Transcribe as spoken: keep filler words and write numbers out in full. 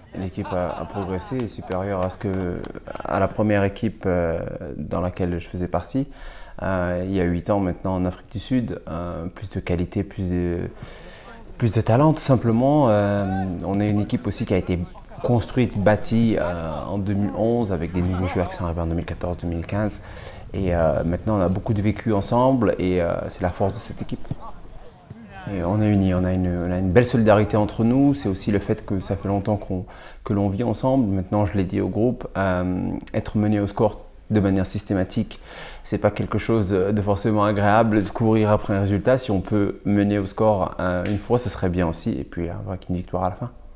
L'équipe a, a progressé, est supérieure à, ce que, à la première équipe euh, dans laquelle je faisais partie. Euh, il y a huit ans maintenant en Afrique du Sud, euh, plus de qualité, plus de, plus de talent tout simplement. Euh, on est une équipe aussi qui a été construite, bâtie euh, en deux mille onze avec des nouveaux joueurs qui sont arrivés en deux mille quatorze deux mille quinze. Et euh, maintenant on a beaucoup de vécu ensemble et euh, c'est la force de cette équipe. Et on est unis, on a, une, on a une belle solidarité entre nous. C'est aussi le fait que ça fait longtemps qu'on, que l'on vit ensemble. Maintenant, je l'ai dit au groupe, euh, être mené au score de manière systématique, c'est pas quelque chose de forcément agréable de courir après un résultat. Si on peut mener au score euh, une fois, ce serait bien aussi. Et puis avoir une victoire à la fin.